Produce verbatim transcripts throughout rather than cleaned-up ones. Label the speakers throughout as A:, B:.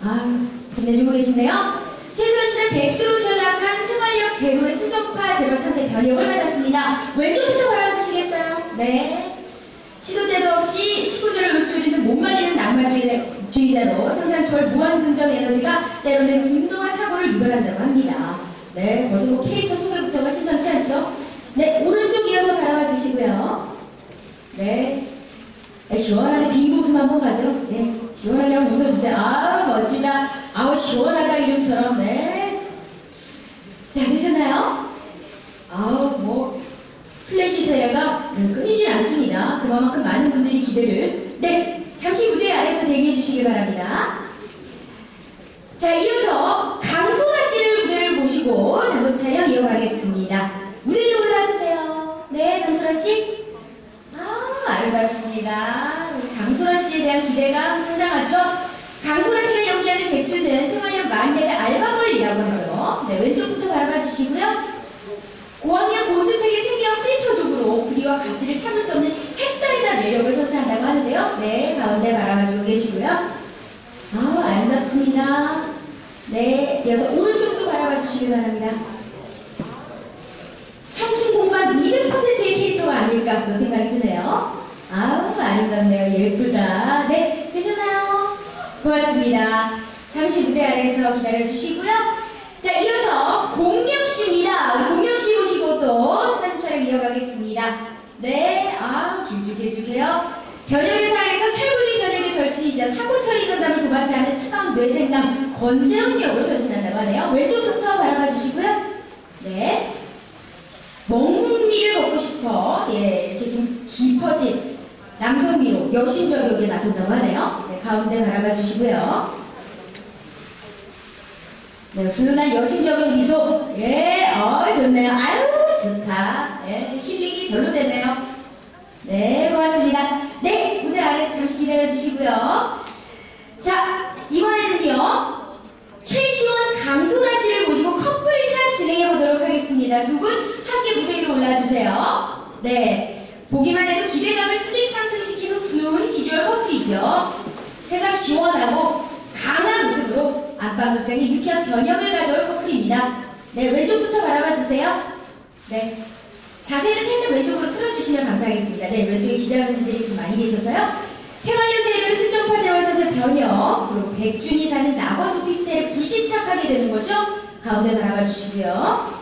A: 아유, 끝내주고 계신데요. 최수연 씨는 백수로 전락한 생활력 제로의 순정파 제로 삼 세 변형을 받았습니다. 왼쪽부터 바라봐주시겠어요? 네. 시도 때도 없이 시구주를 물줄이는 못 말리는 낭만주의자로 상상 초월 무한 긍정 에너지가 때로는 분노와 사고를 유발한다고 합니다. 네, 벌써 뭐 캐릭터 소개부터가 심상치 않죠? 네, 오른쪽 이어서 바라봐 주시고요. 네. 시원하게 빈 웃음 한번 가죠. 네, 시원하게 한번 웃어주세요. 아우, 멋지다. 아우, 시원하다, 이름처럼. 네. 자, 되셨나요? 아우, 뭐, 플래시 세례가 네, 끊이지 않습니다. 그만큼 많은 분들이 기대를. 네, 잠시 무대 아래에서 대기해 주시기 바랍니다. 자, 이어서 강소라 씨를 무대를 모시고 단독 촬영 이어가겠습니다. 무대 위로 올라와주세요. 네, 강소라 씨. 아, 아름답습니다. 우리 강소라 씨에 대한 기대가 상당하죠? 강소라 씨가 연기하는 백주는 생활력 만렙의 알바걸이라고 하죠. 네, 왼쪽부터 바라봐 주시고요. 고학년 고스펙의 생기와 프리터족으로 부리와 가치를 참을 수 없는 햇살이나 매력을 선사한다고 하는데요. 네, 가운데 바라봐주고 계시고요. 아, 아름답습니다. 네, 이어서 오른쪽도 바라봐 주시기 바랍니다. 청춘공감 이백 퍼센트의 캐릭터가 아닐까 또 생각이 드네요. 아우, 아름답네요. 예쁘다. 네, 되셨나요? 고맙습니다. 잠시 무대 아래에서 기다려주시고요. 자, 이어서 공명씨입니다. 우리 공명씨 모시고 또 사진 촬영 이어가겠습니다. 네, 아우, 길쭉길쭉해요. 변형의 사랑에서 철부지 변형의 절친이자 사고 처리 전담을 도맡아하는 차가운 뇌생남 권재훈 역으로 변신한다고 하네요. 왼쪽부터 바라봐 주시고요. 네. 먹미를 먹고 싶어. 예, 이렇게 좀 깊어진 남성미로 여신적 역에 나선다고 하네요. 네, 가운데 바라봐 주시고요. 네, 훈훈한 여신적인 미소. 예, 어, 좋네요. 아유, 좋다. 예, 힐링이 절로 되네요. 네, 고맙습니다. 네, 무대 아래에서 잠시 기다려주시고요. 자, 이번에는요, 최시원, 강소라 씨를 모시고 커플샷 진행해보도록 하겠습니다. 두 분 함께 무대 위로 올라와주세요. 네, 보기만 해도 기대감을 수직 상승시키는 훈훈 비주얼 커플이죠. 세상 시원하고 강한 웃음으로 안방극장에 유쾌한 변형을 가져올 커플입니다. 네, 왼쪽부터 바라봐 주세요. 네, 자세를 살짝 왼쪽으로 틀어주시면 감사하겠습니다. 네, 왼쪽에 기자분들이 좀 많이 계셔서요. 생활력 제로의 순정파 재활선생 변형, 그리고 백준이 사는 낙원 오피스텔에 불시착하게 되는 거죠. 가운데 바라봐 주시고요.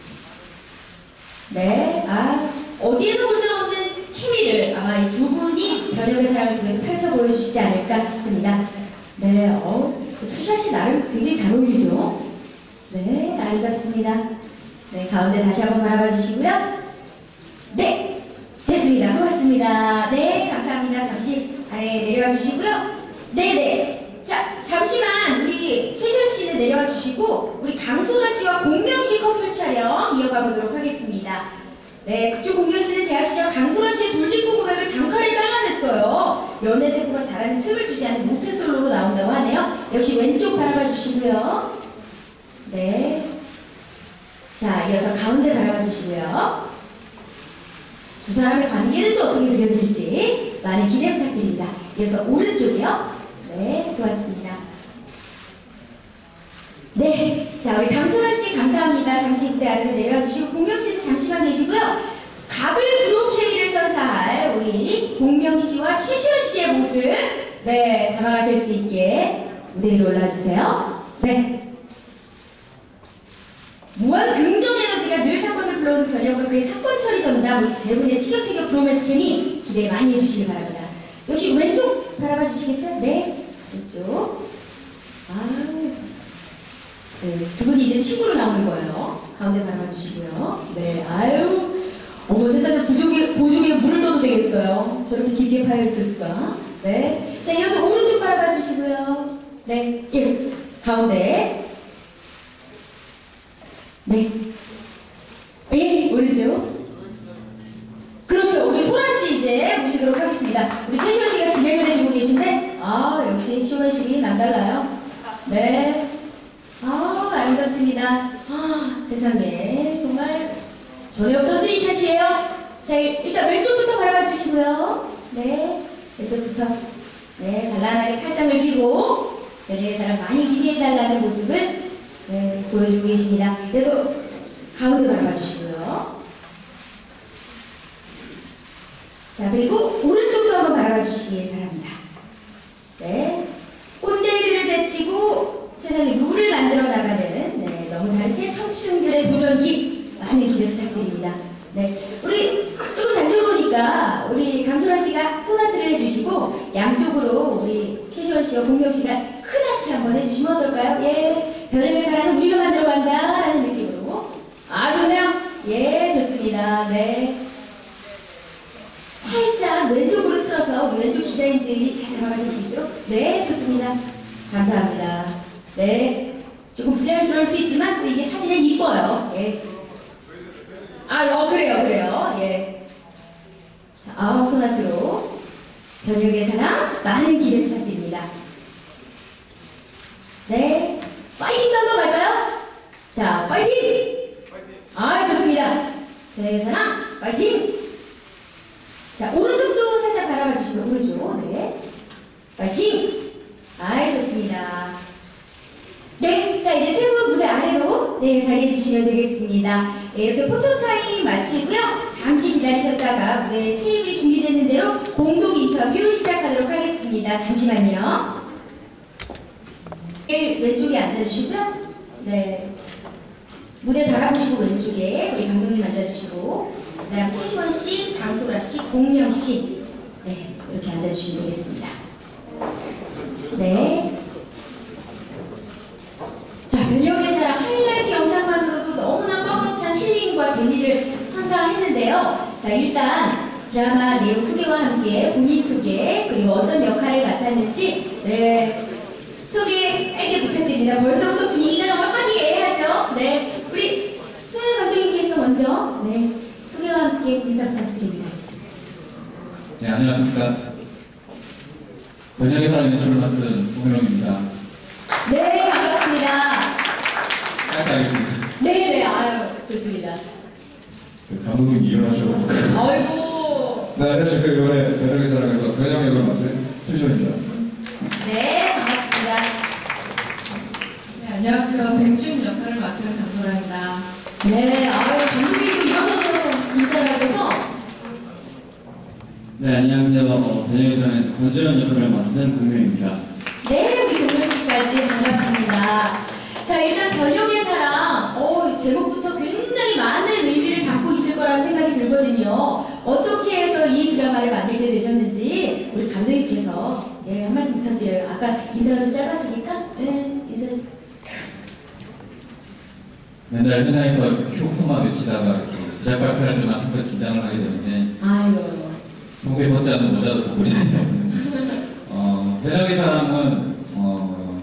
A: 네, 아, 어디에서 본 적 없는 케미를 아마 이 두 분이 변형의 사랑을 통해서 펼쳐 보여주시지 않을까 싶습니다. 네, 어, 투샷이 나름 굉장히 잘 어울리죠? 네, 아름답습니다. 네, 가운데 다시 한번 바라봐 주시고요. 네, 됐습니다. 고맙습니다. 네, 감사합니다. 잠시 아래에 내려와 주시고요. 네네. 자, 잠시만 우리 최시원 씨는 내려와 주시고, 우리 강소라 씨와 공명 씨 커플 촬영 이어가 보도록 하겠습니다. 네, 그쪽 공명 씨는 대학 시절 강소라 씨의 돌직구 고백을 단칼에 잘라냈어요. 연애 세포가 잘하는 틈을 주지 않는 모태솔로로 나온다고 하네요. 역시 왼쪽 바라봐 주시고요. 네. 자, 이어서 가운데 바라봐 주시고요. 두 사람의 관계는 또 어떻게 그려질지 많은 기대 부탁드립니다. 이어서 오른쪽이요. 네, 고맙습니다. 네, 자, 우리 강소라 씨 감사합니다. 잠시 무대 아래로 내려와 주시고, 공명 씨는 잠시만 계시고요. 갑을 프로 케미를 선사할 우리 공명 씨와 최시원 씨의 모습, 네, 담아가실 수 있게 무대 위로 올라와 주세요. 네. 무한 긍정 에너지가 늘 사건을 불러오는 변형과 그의 사건 처리 전담, 우리 재훈의 티격태격 브로맨스 케미 기대 많이 해주시기 바랍니다. 역시 왼쪽 바라봐 주시겠어요? 네, 왼쪽. 아, 네, 두 분이 이제 친구로 나오는 거예요. 가운데 바라봐 주시고요. 네, 아유, 어머 세상에 보조개, 보조개에 물을 떠도 되겠어요. 저렇게 깊게 파여있을 수가. 네, 자, 이어서 오른쪽 바라봐 주시고요. 네, 예, 가운데. 네. 예, 오른쪽. 그렇죠. 우리 소라씨 이제 모시도록 하겠습니다. 우리 최시원 씨가 진행을 해주고 계신데, 아, 역시 쇼맨십이 남달라요. 네. 아, 아름답습니다. 아, 세상에. 정말 전에 없던 스리샷이에요. 자, 일단 왼쪽부터 바라봐 주시고요. 네. 왼쪽부터. 네, 단란하게 팔짱을 끼고. 변형의 사랑 많이 기대해달라는 모습을 네, 보여주고 계십니다. 그래서 가운데 바라봐주시고요. 자, 그리고 오른쪽도 한번 바라봐주시기 바랍니다. 네. 꼰대들을 제치고 세상에 룰을 만들어 나가는 네, 너무 다른 새 청춘들의 도전기 많은 기대 부탁드립니다. 네, 우리 조금 단줄 보니까 우리 강소라 씨가 소나트를 해주시고 양쪽으로 우리 최시원 씨와 공명 씨가 큰 하트 한번 해주시면 어떨까요? 예, 변형의 사랑은 우리가 만들어간다 라는 느낌으로. 아, 좋네요. 예, 좋습니다. 네. 살짝 왼쪽으로 틀어서 우리 왼쪽 기자님들이 잘 담아가실 수 있도록. 네, 좋습니다. 감사합니다. 네, 조금 부자연스러울 수 있지만 또 이게 사진은 이뻐요. 예. 아, 어, 그래요, 그래요. 예. 자, 아, 소나트로 변형의 사랑 많은 기대 부탁드립니다. 네, 파이팅도 한번 갈까요? 자, 파이팅! 아, 좋습니다. 변형의 사랑 파이팅! 자, 오른쪽도 살짝 바라봐 주시면 오른쪽. 네, 파이팅! 아이, 좋습니다. 네, 자, 이제 세 분 무대 아래로 네, 자리해 주시면 되겠습니다. 네, 이렇게 포토타임 마치고요. 잠시 기다리셨다가 무대 테이블이 준비되는 대로 공동 인터뷰 시작하도록 하겠습니다. 잠시만요. 왼쪽에 앉아주시고요. 네, 무대 바라보시고 왼쪽에 우리 감독님 앉아주시고, 그 다음 최시원 씨, 강소라 씨, 공명 씨, 네, 이렇게 앉아주시면 되겠습니다. 네. 자, 변형의 사랑 하이라이트 영상만으로도 너무나 꽉꽉찬 힐링과 재미를 선사했는데요. 자, 일단 드라마 내용 소개와 함께 본인 소개, 그리고 어떤 역할을 맡았는지 네, 소개 짧게 부탁드립니다. 벌써부터 분위기가 정말 화기애애하죠. 네, 우리 손현 감독님께서 먼저 네, 소개와 함께 인사 부탁드립니다.
B: 네, 안녕하십니까. 변형의 사랑 연출을 맡은 공명입니다.
A: 네, 반갑습니다.
B: 짧게 하겠습니다.
A: 네네, 아유, 좋습니다.
B: 그 감독님이 일어나셔가지고.
A: 아이고.
C: 네, 안녕하십니까. 이번에 변형의 사랑에서 변형 역을 맡은 최시원입니다.
A: 네, 반갑습니다.
D: 네, 안녕하세요. 백준 역할을 맡은 강소라입니다.
A: 네, 아유, 감독님도 일어서셔서 인사를 하셔서.
E: 네, 안녕하세요. 어, 변형의 사랑에서 권재현 역할을 맡은 공명입니다.
A: 네, 우리 동현 씨까지 반갑습니다. 자, 일단 변형의 사랑, 어, 제목부터 굉장히 많은 의미를 담고 있을 거라는 생각이 들거든요. 어떻게 해서 이 드라마를 만들게 되셨는지 우리 감독님께서 예, 한 말씀 부탁드려요. 아까 인사가 좀 짧았으니까 예, 인사 좀.
B: 맨날 회사에서 휴코마 외치다가 이렇게 제작 발표할 때만 한번 긴장을 하게 되는데
A: 아이고.
B: 평소에 벗지 않는 모자도 보고 있잖아요. 어, 변형의 사랑은 어,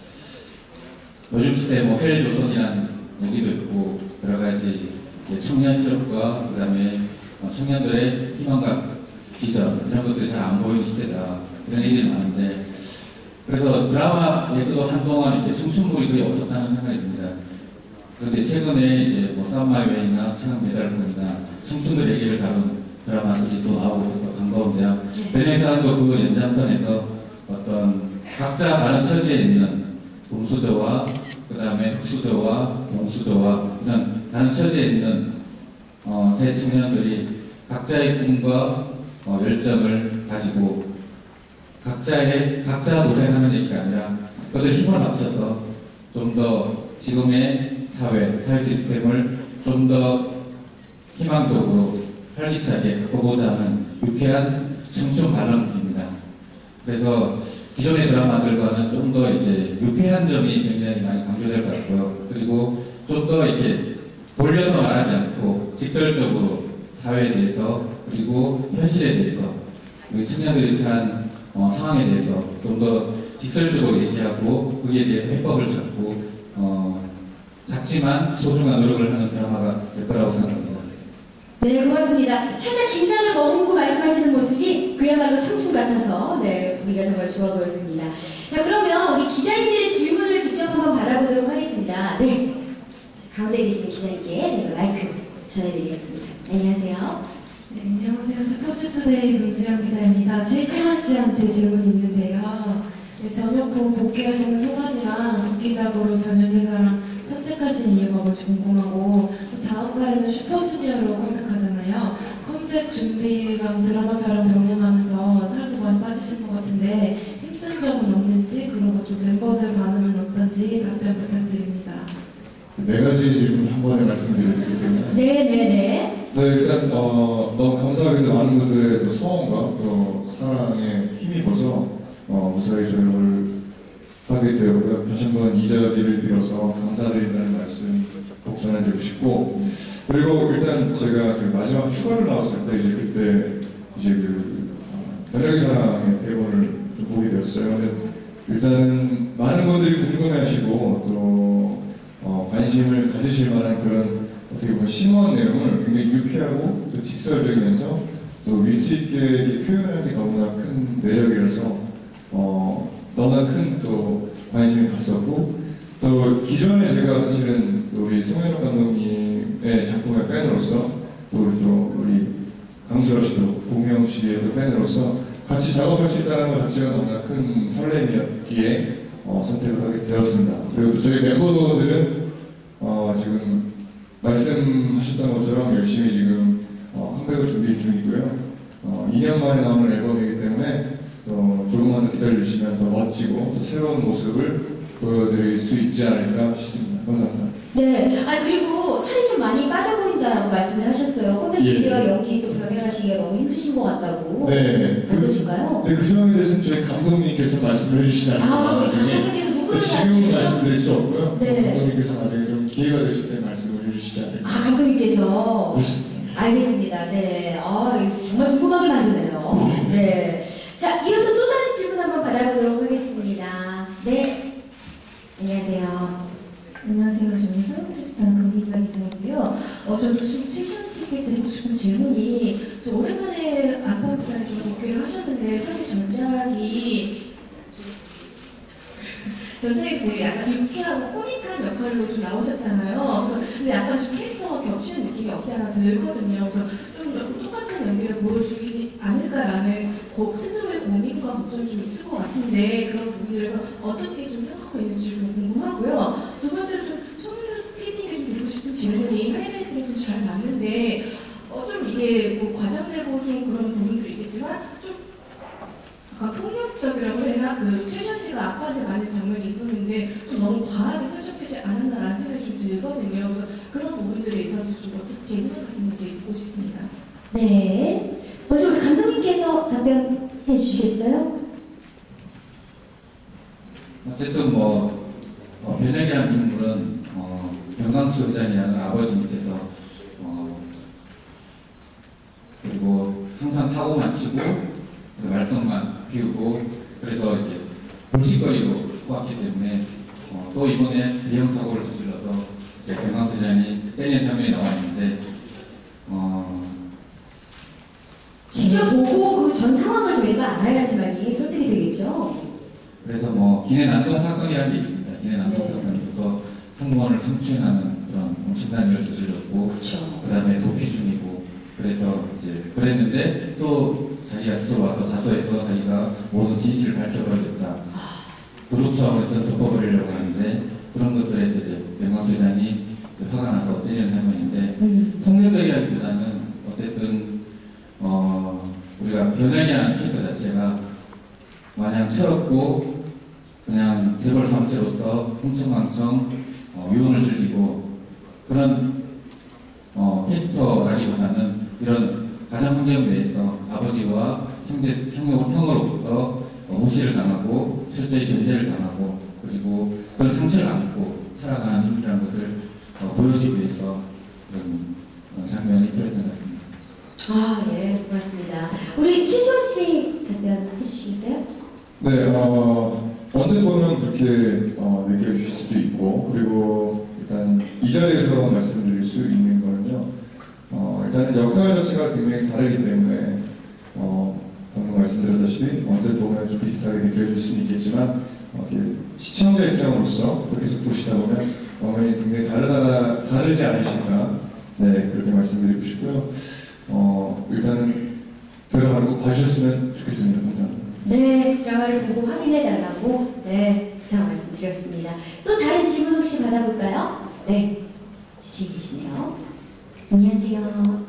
B: 요즘 시대 뭐 헬조선이라는 얘기도 있고 여러 가지 청년 실업과 그 다음에 청년들의 희망과 비전 이런 것들이 잘 안 보이는 시대다 이런 얘기들이 많은데 그래서 드라마에서도 한동안 이제 청춘물이 거의 없었다는 생각이 듭니다. 그런데 최근에 이제 뭐 썸마이웨이나 최강 메달콘이나 청춘들 얘기를 다룬 드라마들이 또 나오고 있어서 반가운데요. 변형의 사랑도 그 연장선에서 어떤 각자 다른 처지에 있는 동수저와 그 다음에 흑수저와 동수저와 이런 다른 처지에 있는 어, 대청년들이 각자의 꿈과 어, 열정을 가지고 각자의 각자 노생하는 얘기가 아니라 그것을 힘을 합쳐서 좀 더 지금의 사회, 사회 시스템을 좀 더 희망적으로 활기차게 바꿔보자 하는 유쾌한 청춘 발언입니다. 그래서 기존의 드라마들과는 좀 더 이제 유쾌한 점이 굉장히 많이 강조될 것 같고요. 그리고 좀 더 이렇게 돌려서 말하지 않고 직설적으로 사회에 대해서 그리고 현실에 대해서 우리 청년들이 처한 어, 상황에 대해서 좀 더 직설적으로 얘기하고 거기에 대해서 해법을 찾고 어, 작지만 소중한 노력을 하는 드라마가 될 거라고 생각합니다.
A: 네, 고맙습니다. 살짝 긴장을 머금고 말씀하시는 모습이 그야말로 청춘 같아서 네, 보기가 정말 좋아 보였습니다. 자, 그러면 우리 기자님들의 질문을 직접 한번 받아보도록 하겠습니다. 네, 자, 가운데 계시는 기자님께 제가 마이크 전해드리겠습니다. 안녕하세요.
D: 네, 안녕하세요. 스포츠투데이 문수영 기자입니다. 최시원 씨한테 질문이 있는데요.
F: 네, 전역 후 복귀하시는 소감이랑 복귀작으로 변형대사랑 선택하신 이유가 뭔지 궁금하고 다음 달에는 슈퍼주니어로 컴백하잖아요. 컴백 준비랑 드라마처럼 병행하면서 살도 많이 빠지신 것 같은데 힘든 점은 없는지 그리고 또 멤버들 반응은 어떤지 답변 부탁드립니다.
C: 네 가지 질문 한 번에 말씀드리기 때문에
A: 네네네.
C: 네, 일단 어, 너무 감사하게도 많은 분들의 또 소원과 또 사랑에 힘입어서 어, 무사히 졸업을 하게 되었고요. 다시 한번 이 자리를 빌어서 감사드린다는 말씀 꼭 전해드리고 싶고, 그리고 일단 제가 그 마지막 휴가를 나왔을 때 이제 그때 이제 그 어, 변혁의 사랑의 대본을 좀 보게 되었어요. 근데 일단은 많은 분들이 궁금해하시고 또 어, 관심을 가지실 만한 그런 어떻게 보면 심오한 내용을 굉장히 유쾌하고 또 직설적이면서 또 위트 있게 표현하는 게 너무나 큰 매력이라서 어, 너무나 큰 또 관심이 갔었고, 또 기존에 제가 사실은 또 우리 송현욱 감독님의 작품의 팬으로서 또 우리 또 우리 강수열 씨도 공명 씨의 또 팬으로서 같이 작업할 수 있다는 것 자체가 너무나 큰 설렘이었기에 어, 선택을 하게 되었습니다. 그리고 또 저희 멤버들은 어, 지금 말씀하셨던 것처럼 열심히 지금 어, 컴백을 준비 중이고요. 어, 이 년 만에 나오는 앨범이기 때문에 어, 조금만 더 기다려주시면 더 멋지고 또 새로운 모습을 보여드릴 수 있지 않을까 싶습니다. 감사합니다.
A: 네. 아 그리고 살이 좀 많이 빠져 보인다라고 말씀을 하셨어요. 컴백
C: 예.
A: 준비와 연기 또 병행하시기가 너무 힘드신 것 같다고.
C: 네.
A: 어떠신가요?
C: 네, 그 점에 대해서는 저희 감독님께서 말씀을 해주시지 않을까.
A: 아, 우리
C: 나중에.
A: 감독님께서 누구나
C: 지금은
A: 다
C: 말씀드릴 수 없고요.
A: 네.
C: 감독님께서 나중에 좀 기회가 되실 때 말씀을 해주시지 않을까.
A: 아 감독님께서.
C: 그렇습니다.
A: 알겠습니다. 네. 아 이거 정말 궁금하게 만드네요. 네. 자 이어서 또 다른 질문 한번 받아보도록 하겠습니다. 네. 안녕하세요.
G: 안녕하세요. 저는 스노트스탄 금민다 기자인데요. 어, 저도 지금 최시원 씨께 드리고 싶은 질문이, 저 오랜만에 아빠부장에 좀 복귀를 하셨는데, 사실 전작이, 전작에서 되게 약간 유쾌하고 코믹한 역할로 좀 나오셨잖아요. 그래서 근데 약간 좀 캐릭터가 겹치는 느낌이 없지 않아 들거든요. 그래서 좀 똑같은 연기를 보여주지 않을까라는 고, 스스로의 고민과 걱정이 좀 있을 것 같은데, 그런 부분들에서 어떻게 좀 생각하고 있는지 좀 궁금하고요. 두 번째로 좀 송윤 피디에게 좀 드리고 싶은 질문이 하이라이트를 좀 잘 맞는데, 어, 좀 이게 뭐 과장되고 좀 그런 부분들이 있겠지만, 좀 약간 폭력적이라고 해야 그 최시원 씨가 아빠한테 맞는 장면이 있었는데, 좀 너무 과하게 설정되지 않았나라는 생각이 좀 들거든요. 그래서 그런 부분들에 있어서 좀 어떻게 생각하시는지 듣고 싶습니다.
A: 네. 먼저 우리 감독님께서 답변해 주시겠어요?
B: 어쨌든 뭐 어, 변혁이라는 인물은 어, 변광수 회장이라는 아버지 밑에서 어, 그리고 항상 사고만 치고 그 말썽만 피우고 그래서 이제 볼칫거리로 보았기 때문에 어, 또 이번에 대형 사고를 저질러서 이제 변광수 회장이 때리는 장면이 나왔는데 어,
A: 직접 보고 그 전 상황을 저희가 알아야지만이 설득이 되겠죠.
B: 그래서 뭐 기내 난동 사건이라는 게 있습니다. 기내 난동
A: 네.
B: 사건에 있어서 승무원을 성추행하는 그런 엄청난 일을 저질렀고
A: 그렇죠.
B: 그 다음에 도피 중이고 그래서 이제 그랬는데 또 자기가 스스로 와서 자서해서 자기가 모든 진실을 밝혀버리겠다. 부족 차원에서 덮어버리려고 하는데 그런 것들에서 이제 명광 회장이 화가 나서 때리는 장면인데
A: 음.
B: 폭력적이라기보다는 어쨌든 어 우리가 변형이라는 캐릭터 자체가 마냥 철없고 그냥 재벌 삼 세로서 흥청망청 어, 유흥을 즐기고 그런 어, 캐릭터라기보다는 이런 가정 환경 내에서 아버지와 형제, 형, 형으로부터 어, 무시를 당하고 철저히 견제를 당하고 그리고 그런 상처를 안고 살아가는 인물이라는 것을 어, 보여주기 위해서 그런 어, 장면이 필요했던 것 같습니다.
A: 아, 예, 고맙습니다. 우리 최시원 씨 답변해 주시겠어요?
C: 네, 어, 언뜻 보면 그렇게 어, 느껴주실 수도 있고, 그리고 일단 이 자리에서 말씀드릴 수 있는 거는요, 어, 일단 역할 자체가 굉장히 다르기 때문에, 어, 방금 말씀드렸다시피 언뜻 보면 좀 비슷하게 느껴질 수는 있겠지만, 어, 이렇게 시청자 입장으로서 계속 보시다 보면 화면이 굉장히 다르다, 다르지 않으실까, 네, 그렇게 말씀드리고 싶고요. 어, 일단은 들어가고 봐주셨으면 좋겠습니다. 감사합니다.
A: 네, 드라마를 보고 확인해달라고 네, 부탁 말씀드렸습니다. 또 다른 질문 혹시 받아볼까요? 네, 뒤에 계시네요. 안녕하세요.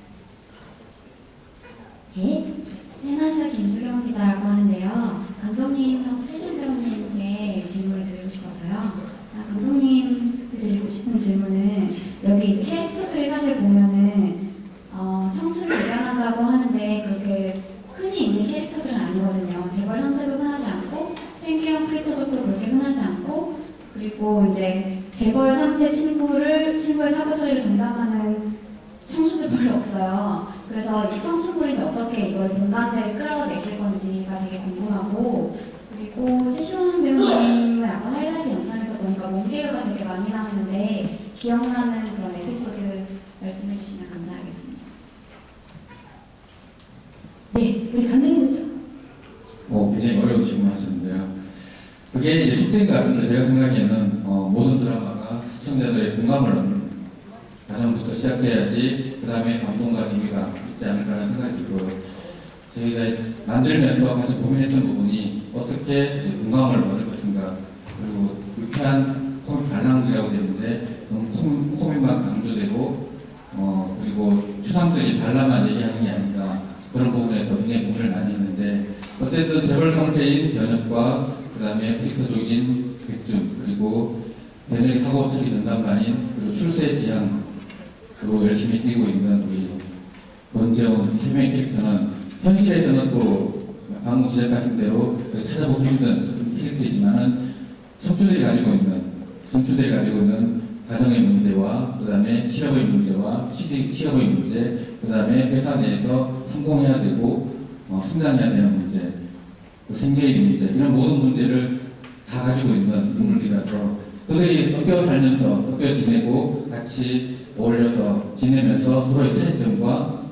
A: 네, 해나시아 김수경 기자라고 하는데요. 감독님하고 최신 배우님께 질문을 드리고 싶어서요. 아, 감독님 드리고 싶은 질문은 여기 이제 캐릭터들을 사실 보면은 어, 청춘을 예방한다고 하는데 그렇게 흔히 있는 캐릭터들은 아니거든요. 재벌 삼 세도 흔하지 않고 생계형 크리터족도 그렇게 흔하지 않고 그리고 이제 재벌 삼 세 친구를 친구의 사고 처리를 전담하는 청춘들 별로 없어요. 그래서 이 청춘물이 어떻게 이걸 공감대를 끌어내실 건지가 되게 궁금하고 그리고 최시원 배우님은 아까 하이라이트 영상에서 보니까 몸개그가 되게 많이 나왔는데 기억나는 그런 에피소드 말씀해 주시면 감사하겠습니다. 네, 우리 감독님부터.
B: 어, 굉장히 어려운 질문 하셨는데요. 그게 이제 숙제인 것 같습니다. 제가 생각하기에는 어, 모든 드라마가 시청자들의 공감을 얻는 과정부터 시작해야지 그 다음에 감동과 재미가 있지 않을까라는 생각이 들고요. 저희가 만들면서 가장 고민했던 부분이 어떻게 공감을 얻을 것인가 그리고 유쾌한 코믹 발랑이라고 되는데 너무 코믹, 코믹만 강조되고 어, 그리고 추상적인 발라만 얘기하는 게 아닌가 그런 부분에서 굉장히 고민을 많이 했는데 어쨌든 재벌 삼 세인 변혁과 그 다음에 캐릭터적인 백준 그리고 변혁의 사고 처리 전담반인 그리고 출세 지향으로 열심히 뛰고 있는 우리 권재훈 세 명의 캐릭터는 현실에서는 또 방금 시작하신 대로 찾아보기 힘든 캐릭터이지만은 청춘들이 가지고 있는 청춘들이 가지고 있는 가정의 문제와 그 다음에 실업의 문제와 취직 취업의 문제 그 다음에 회사 내에서 성공해야 되고 어, 성장해야 되는 문제 그 생계의 문제 이런 모든 문제를 다 가지고 있는 인물이라서 그들이 섞여 살면서 섞여 지내고 같이 어울려서 지내면서 서로의 차이점과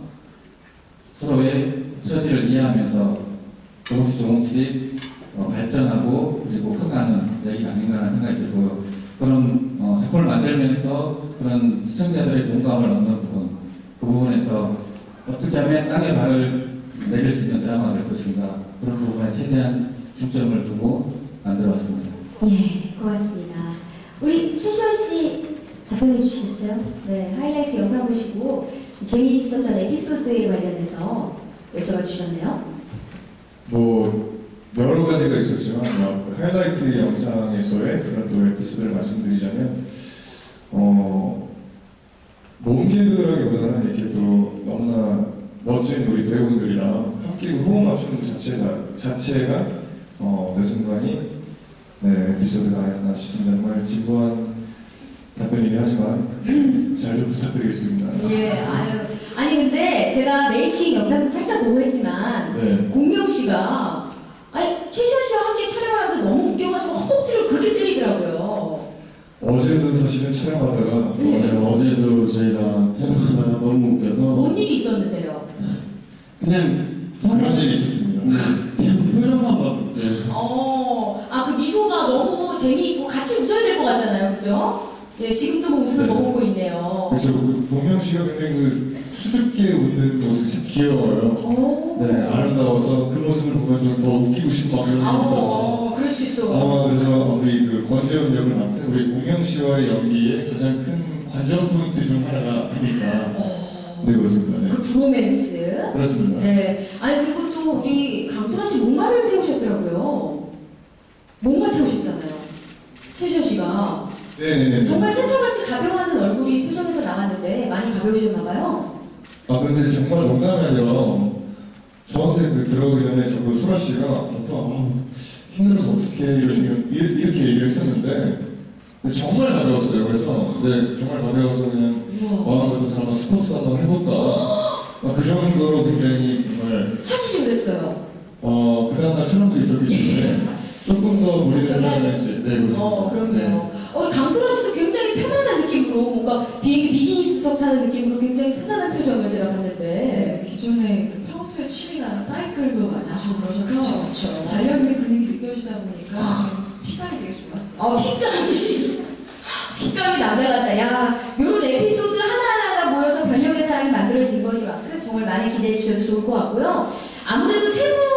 B: 서로의 처지를 이해하면서 조금씩 조금씩 어, 발전하고 그리고 커가는 얘기가 아닌가라는 생각이 들고요. 그런 어, 작품을 만들면서 그런 시청자들의 공감을 얻는 부분 그 부분에서 어떻게 하면 땅에 발을 내릴 수 있는 드라마가 될 것인가 그런 부분에 최대한 중점을 두고 만들어왔습니다.
A: 예, 고맙습니다. 우리 최시원 씨 답변해 주시겠어요? 네, 하이라이트 영상 보시고 좀 재미있었던 에피소드에 관련해서 여쭤봐 주셨네요.
C: 뭐 여러 가지가 있었지만 뭐, 하이라이트 영상에서의 그런 또 에피소드를 말씀드리자면 어, 몸개그라기보다는 이렇게 또 너무나 멋진 우리 배우분들이랑 함께 호흡 맞추는 그 자체가, 자체가 어, 내 순간이 네, 에피소드가 아니었나 싶습니다. 정말 진부한 답변이긴 하지만 잘 좀 부탁드리겠습니다.
A: 예, 아유. 아니 근데 제가 메이킹 영상도 살짝 보고 했지만
C: 네.
A: 공명 씨가 아니 최시원 씨와 함께 촬영을 하면서 너무 웃겨가지고 허벅지를 그렇게 때리더라고요.
C: 어제도 사실은 촬영하다가
A: 네.
E: 네, 어제도 저희가 촬영하다가 너무 웃겨서
A: 뭔 일이 있었는데요?
E: 그냥
C: 그런 일이 있었습니다.
E: 그냥 표정만 봐도 네.
A: 어, 아 그 미소가 너무 재미있고 같이 웃어야 될 것 같잖아요, 그죠? 예, 지금도 뭐 웃음을
C: 네.
A: 머금고 있네요.
C: 그래서 그 동영 씨가 굉장히 그 수줍게 웃는 모습이 참 귀여워요.
A: 오.
C: 네, 아름다워서 그 모습을 보면 좀 더 웃기고 싶은 막 그런
A: 아,
C: 게 있어서.
A: 어, 그렇지 또.
C: 아마 그래서 우리 그 권재훈 역을 맡은 우리 공영 씨와의 연기의 가장 큰 관전 포인트 중 하나가 아닐까.
A: 어,
C: 네, 그렇습니다. 네.
A: 그 브로맨스.
C: 그렇습니다.
A: 네. 아니 그리고 또 우리 강소라 씨 목마를 태우셨더라고요. 목마 태우셨잖아요. 최시현 씨가.
C: 네네네.
A: 정말 새털같이 가벼워하는 얼굴이 표정에서 나왔는데 많이 가벼우셨나봐요.
C: 아, 근데 정말 농담이 아니라 저한테 그 들어오기 전에 자꾸 소라 씨가 오빠 아, 힘들어서 어떻게 이러시면 이- 이렇게 얘기를 했었는데 근데 정말 가벼웠어요. 그래서 네 정말 가벼워서 그냥
A: 우와.
C: 아 그래도 한번 스포츠 한번 해볼까 아, 그 정도로 굉장히 정말
A: 하시지 그랬어요.
C: 어 그다음날 촬영도 있었기 때문에 조금 더 무리를
A: 저기
C: 하면
A: 하시-
C: 이제 네 그렇습니다.
A: 어, 그럼요.
C: 네.
A: 어, 우리 강소라 씨도 굉장히 편안한 느낌으로 뭔가 비행기 비즈니스석 타는 느낌으로 굉장히 편안한 표정을 제가 봤는데.
D: 네, 기존에 그 평소에 취미가 사이클도 많이 하시고 그러셔서
A: 그쵸, 그쵸.
D: 달려있는 근육이 느껴지다 보니까 피감이 되게 좋았어요.
A: 어, 핏감이, 핏감이 남달랐다. 야, 요런 에피소드 하나하나가 모여서 변형의 사랑이 만들어진 거니만큼 정말 많이 기대해 주셔도 좋을 것 같고요. 아무래도 세 분이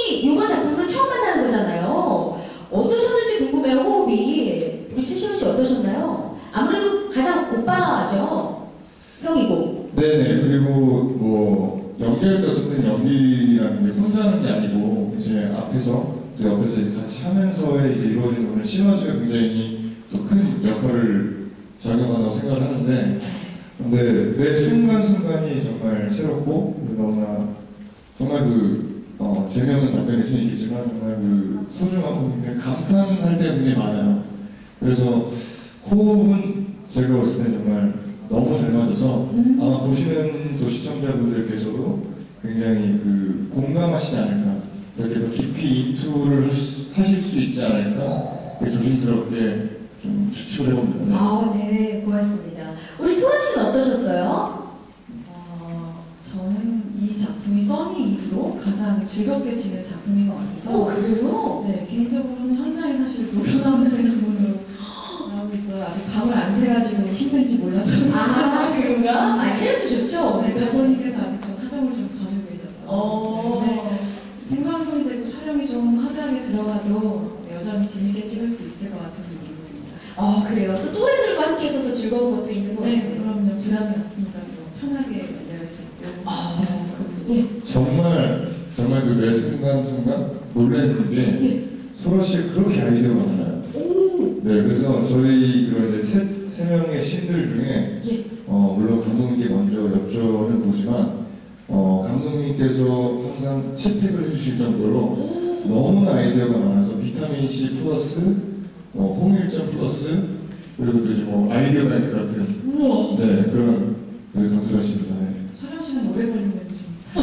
A: 분이 이번 작품으로 처음 만나는 거잖아요. 어떠셨는지 궁금해요, 호흡이. 우리 최시원 씨 어떠셨나요? 아무래도 가장 오빠죠. 형이고.
C: 네네. 그리고 뭐 연기할 때 어쨌든 연기라는 게 혼자 하는 게 아니고 이제 앞에서 또 옆에서 이제 같이 하면서의 이제 이루어지는 오늘 시너지가 굉장히 또 큰 역할을 작용한다고 생각을 하는데, 근데 매 순간순간이 정말 새롭고 너무나 정말 그 어, 재미없는 답변일 수는 있겠지만 정말 그 소중하고 굉장히 감탄할 때가 굉장히 많아요. 그래서 호흡은 제가 봤을 때 정말 너무 잘 맞아서 아마 보시는 또 시청자분들께서도 굉장히 그 공감하시지 않을까, 이렇게 더 깊이 인투를 하실, 하실 수 있지 않을까, 조심스럽게 좀 추측을 해봅니다. 네.
A: 아, 네, 고맙습니다. 우리 소라 씨는 어떠셨어요?
D: 어, 저는 이 작품이 써니 이후로 가장 즐겁게 지낸 작품인 것 같아서
A: 어, 그래요?
D: 네, 개인적으로는 현장에 사실 노련함을 기분으로 나오고 있어요. 아직 밤을 안 새가지고 힘든지 몰라서.
A: 아, 그런가? 아, 체력도 좋죠?
D: 네, 작가님께서 아직 저 사정을 좀 봐주고 계셔서.
A: 어.
D: 네, 생방송이 되고 촬영이 좀 하드하게 들어가도 여전히 재밌게 찍을 수 있을 것 같은 느낌이 듭니다.
A: 어, 그래요. 또 또래들과 함께 있어서 즐거운 것도 있는 것
D: 네,
A: 같아요.
D: 그럼요. 부담이 없으니까 또 편하게 연애할 수 있고
A: 아,
D: 재밌었거든요.
A: 예.
C: 정말 정말 그 매 순간순간 놀라는 게
A: 예.
C: 소라 씨 그렇게 아이디어가 많아요.
A: 오.
C: 네, 그래서 저희 그런 이제 세, 세 명의 신들 중에
A: 예.
C: 어, 물론 감독님께 먼저 여쭤는 보지만 어, 감독님께서 항상 채택을 해주실 정도로 너무나 아이디어가 많아서 비타민 C 플러스, 어, 홍일점 플러스, 그리고 또 이제 뭐 아이디어 뱅크 같은
A: 우와.
C: 네 그런 네, 강조하십니다. 네.
D: 촬영 시간 오래 걸리면 좀.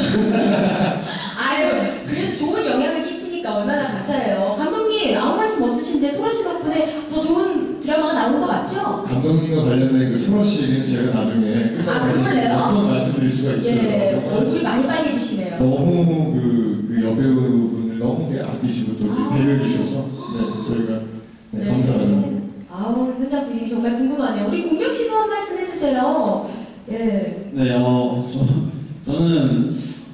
A: 아유, 그래도 좋은 영향을 끼치니까 얼마나 감사해요. 감독님, 아무 말씀 없으신데 소라 씨 덕분에 더 좋은 드라마가 나오는 거 맞죠?
C: 감독님과 관련된 그 소라 씨 얘기는 제가 나중에
A: 아, 그러네요?
C: 어떤 말씀드릴 수가 있어요.
A: 예,
C: 정말
A: 얼굴이 많이 빨개지시네요.
C: 너무 그, 그 여배우분을 너무 아끼시고 또 이렇게
A: 아.
C: 배려해 주셔서 네, 저희가 네, 감사하죠.
A: 아우, 현장 분위기 정말 궁금하네요. 우리 공명 씨도 한 말씀 해주세요. 예.
E: 네, 어, 저, 저는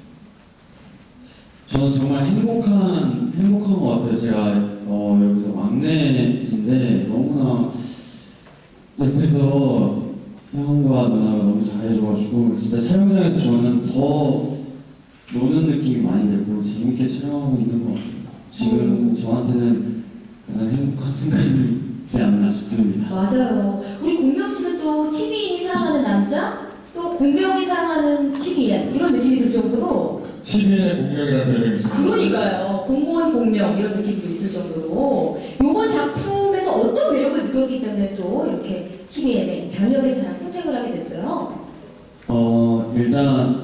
E: 저는 정말 행복한 행복한 것 같아요. 제가 어, 여기서 막내인데 너무나 옆에서 형과 누나가 너무 잘해줘가지고 진짜 촬영장에서 저는 더 노는 느낌이 많이 들고 재밌게 촬영하고 있는 것 같아요. 지금 저한테는 가장 행복한 순간이지 않나 싶습니다.
A: 맞아요. 우리 공명 씨는 또 티비인이 사랑하는 남자, 또 공명이 사랑하는 티비인 이런 느낌이 들 정도로.
C: 티비엔의 공명이라는 별명이 있습니다.
A: 그러니까요. 공무원 공명 이런 느낌도 있을 정도로 이번 작품에서 어떤 매력을 느꼈기 때문에 또 이렇게 티비엔의 변혁의 사랑 선택을 하게 됐어요.
E: 어, 일단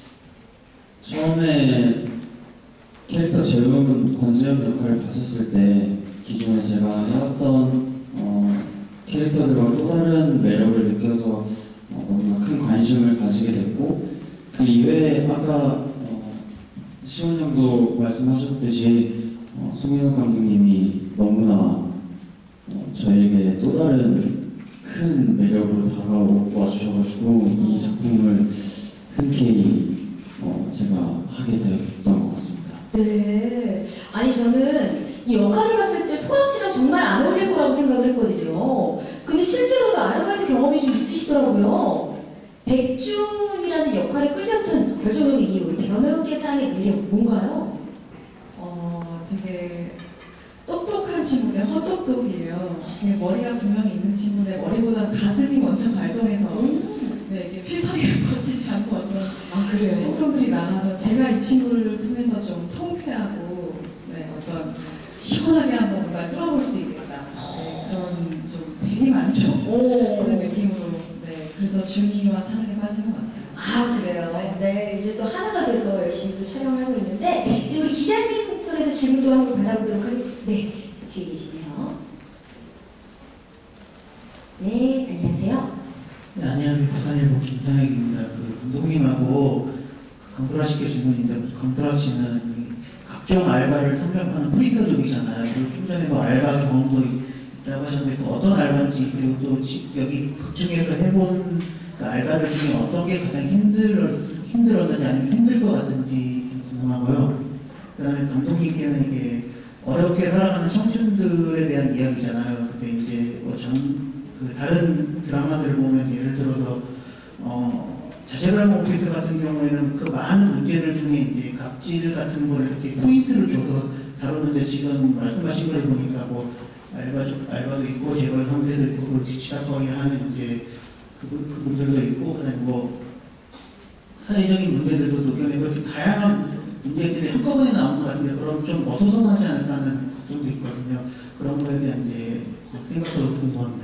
E: 처음에 캐릭터 재우는 권재현 역할을 봤었을 때 기존에 제가 해왔던 어, 캐릭터들과 또 다른 매력을 느껴서 어, 너무나 큰 관심을 가지게 됐고, 그 이외에 아까 어, 시원 형도 말씀하셨듯이 어, 송혜교 감독님이 너무나 어, 저에게 또 다른 큰 매력으로 다가와 주셔가지고 이 작품을 흔쾌히 어, 제가 하게 되었던 것 같습니다.
A: 네. 아니 저는 이 역할을 봤을 때 소라 씨랑 정말 안 어울릴 거라고 생각을 했거든요. 근데 실제로도 아르바이트 경험이 좀 있으시더라고요. 백준이라는 역할에 끌렸던 결정적인 이유, 우리 변호의 사랑의 매력 뭔가요?
D: 어, 되게 똑똑한 친구인데 헛똑똑이에요. 이게 머리가 분명히 있는 친구인데 머리보다 가슴이 먼저 발동해서
A: 음.
D: 네, 이게 필파리를 거치지 않고 어떤
A: 아 그래요?
D: 행동들이 나가서 제가 이 친구를 통해서 좀 통쾌하고 네, 어떤 시원하게 한번 뭔가 뚫어볼 수 있겠다. 네, 그런 좀 되게 많죠.
A: 오.
D: 그런 느낌으로 네, 그래서 준이와 사랑에 빠진 것 같아요.
A: 아 그래요? 네 이제 또 하나가 돼서 열심히 또 촬영을 하고 있는데 이제 우리 기자님 속에서 질문도 한번 받아보도록 하겠습니다. 네, 뒤에 계시네요. 네, 안녕하세요.
H: 네, 안녕하세요. 부산일보 김상혁입니다. 그 감독님하고 강소라 씨께 질문인데, 강소라 씨는 이 각종 알바를 상담하는 포인터적이잖아요. 그리고 좀 전에 뭐 알바 경험도 있다고 하셨는데 그 어떤 알바인지, 그리고 또 지- 여기 극 중에서 해본 그 알바들 중에 어떤 게 가장 힘들었, 힘들었는지 아니면 힘들 것 같은지 좀 궁금하고요. 그다음에 감독님께는 이게 어렵게 살아가는 청춘들에 대한 이야기잖아요. 근데 이제 뭐전그 다른 드라마들을 보면 예를 들어서 어 자체발견 오피스 같은 경우에는 그 많은 문제들 중에 이제 갑질 같은 걸 이렇게 포인트를 줘서 다루는데 지금 말씀하신 걸 보니까 뭐 알바 알바도 있고 재벌 상세도 있고 그걸 지치다꺼이를 하는 이제 그분 그분들도 있고 그다음에 뭐 사회적인 문제들도 녹여내고 이렇게 다양한 문제들이 한꺼번에 나오는 것 같은데 그럼 좀 어수선하지 않을까 하는 걱정도 있거든요. 그런 거에 대한 이제 생각도 궁금합니다.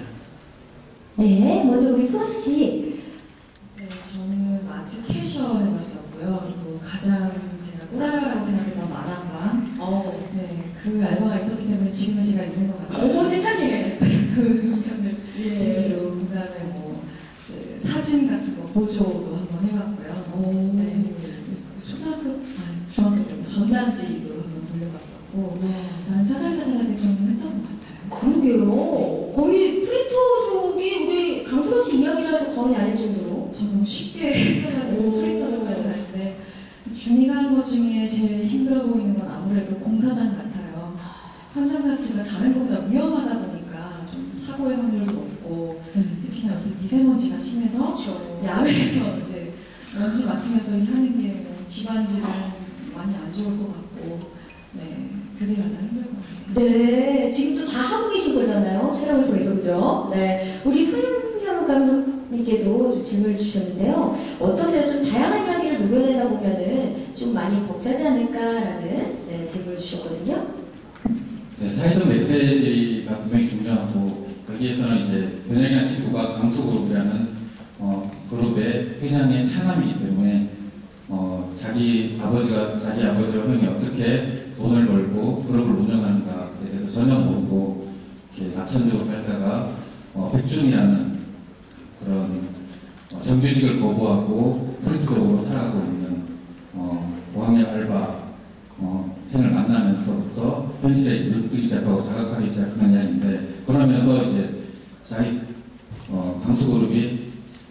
A: 네, 먼저 우리 소라 씨.
D: 네, 저는 마트 캐셔 해봤었고요. 그리고 가장 제가 꿀알바라고 생각했던 마당방.
A: 어,
D: 네, 그 알바가 있었기 때문에 지금은 제가 있는 것 같아요.
A: 어머 세상에.
D: 그 편을 예, 그리고 그다음에 뭐 이제 사진 같은 거 보조도 한번 해봤고요.
A: 오.
D: 네, 초등학교, 아니 중학교 때 전단지도 한번 돌려봤었고, 나는 사살사살하게 좀 했던 것 같아요.
A: 그러게요. 거의 프리토 쪽이 우리 강소라 씨 이야기라도 거의 아닐 정도로.
D: 저 너무 쉽게 했어가지고
A: 오.
D: 프린터까지는 아닌데 준이가 한 것 중에 제일 힘들어 보이는 건 아무래도 공사장 같아요. 현장 자체가 다른 것보다 위험하다 보니까 좀 사고의 확률도 높고 특히나 요새 미세먼지가 심해서 야외에서 이제 먼지 맡으면서 일하는 게 뭐 기관지는 많이 안 좋을 것 같고 네 그게 가장 힘들 것 같아요.
A: 네, 지금 또 다 하고 계신 거잖아요. 촬영을 통해서 그죠? 네, 우리 손현우 감독님께도 좀 질문을 주셨는데요. 어떠세요? 좀 다양한 이야기를 녹여내다 보면은 좀 많이 벅차지 않을까라는 네, 질문을 주셨거든요.
B: 네, 사회적 메시지가 분명히 중요하고 여기에서는 이제 변혁이라는 친구가 강수그룹이라는 어, 그룹의 회장의 차남이기 때문에 어, 자기 아버지가 자기 아버지와 형이 어떻게 돈을 벌고 그룹을 운영하는가에 대해서 전혀 모르고 이렇게 낙천적으로 살다가 어, 백준이라는 그런 어, 정규직을 거부하고 프리트적으로 살아가고 있는 어, 고학년 알바 어, 생을 만나면서부터 현실에 눈뜨기 시작하고 자각하기 시작하는 이야기인데 그러면서 이제 자기 어, 강수그룹이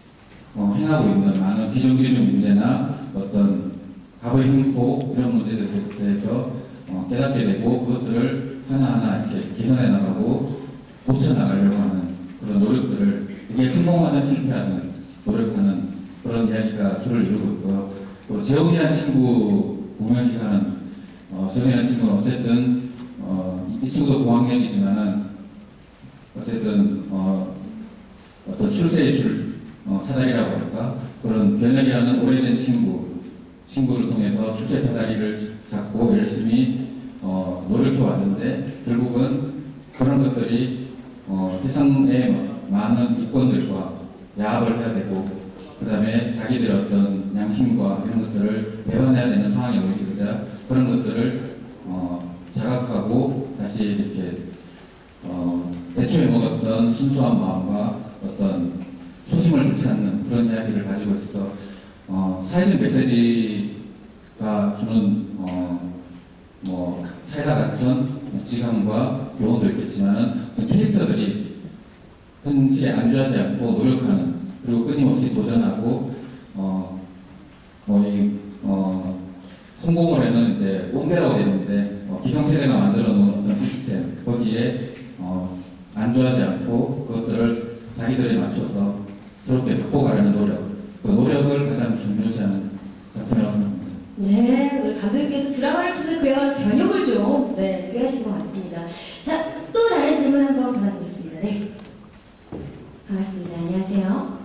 B: 어, 행하고 있는 많은 비정규직 문제나 어떤 갑의 횡포 이런 문제들에 대해서 어, 깨닫게 되고 그것들을 하나하나 이렇게 개선해 나가고 고쳐 나가려고 하는 그런 노력들을 이게 성공하는 실패하는 노력하는 그런 이야기가 주를 이루고 있고요. 또 재훈이라는 친구 공연 시간은 어, 재훈이라는 친구는 어쨌든 어, 이, 이 친구도 고학년이지만은 어쨌든 어, 어떤 출세의 줄 어, 사다리라고 할까 그런 변혁이라는 오래된 친구 친구를 통해서 출세 사다리를 잡고 열심히 어, 노력해 왔는데 결국은 그런 것들이 어, 세상의 많은 이권들과 야합을 해야 되고 그 다음에 자기들의 어떤 양심과 이런 것들을 배반해야 되는 상황에 놓이게 되자 그런 것들을 어, 자각하고 다시 이렇게 어, 애초에 먹었던 순수한 마음과 어떤 초심을 되찾는 그런 이야기를 가지고 있어서 어, 사회적 메시지가 주는 어, 뭐 사이다 같은 묵직함과 교훈도 있겠지만은 그 캐릭터들이 현실에 안주하지 않고 노력하는 그리고 끊임없이 도전하고 어, 뭐 이 어, 홍보물에는 이제 꼰대라고 되어 있는데 어, 기성세대가 만들어 놓은 어떤 시스템 거기에 어, 안주하지 않고 그것들을 자기들에 맞춰서 새롭게 바꿔가려는 노력 그 노력을 가장 중요시하는 작품이라고 생각합니다.
A: 네, 우리 감독님께서 드라마를 통해 그야말로 변혁을 좀 네, 느끼하신 것 같습니다. 자, 또 다른 질문 한번 받아보겠습니다. 네, 반갑습니다. 안녕하세요.